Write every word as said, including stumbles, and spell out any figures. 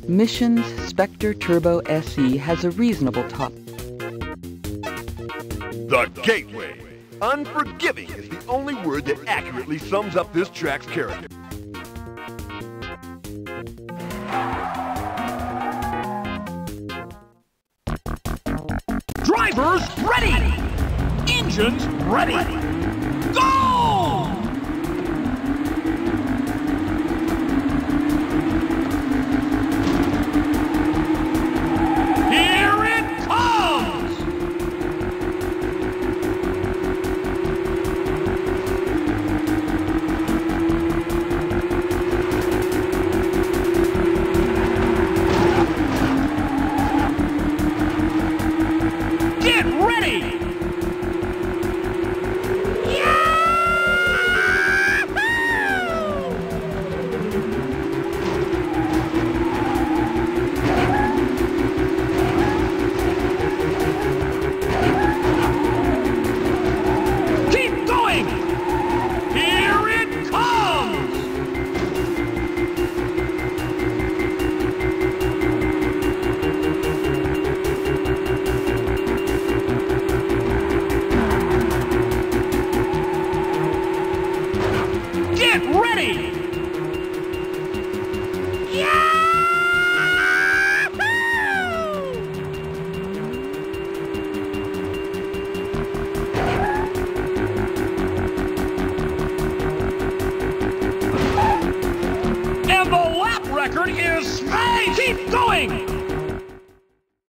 Mission's Spectre Turbo S E has a reasonable top. The Gateway. Unforgiving is the only word that accurately sums up this track's character. Drivers ready! Engines ready! Go! Here it comes! Get ready! Keep going! Here it comes! Get ready! And the lap record is... Hey, keep going!